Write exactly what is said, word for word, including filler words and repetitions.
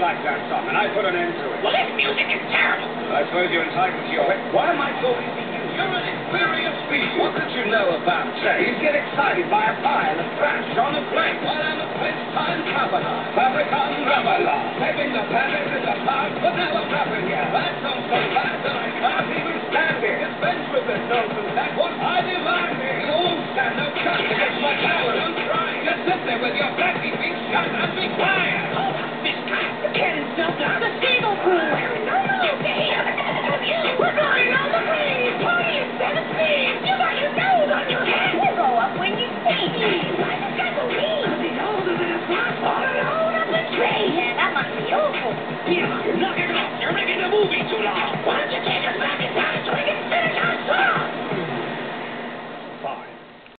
like that song, and I put an end to it. Well, this music is terrible. I suppose you're entitled to your way. Why am I talking to you? You're an experienced beast. What did you know about trains? Get excited by a pile of trash on a plane. Well, I'm a French-time traveler. Fabricant Ravala. Taking the Paris in the park, but now I'm rapping here. That sounds so bad that I can't even stand it. Dispense with this nonsense. That's what I demand here. You all stand up, cut to get my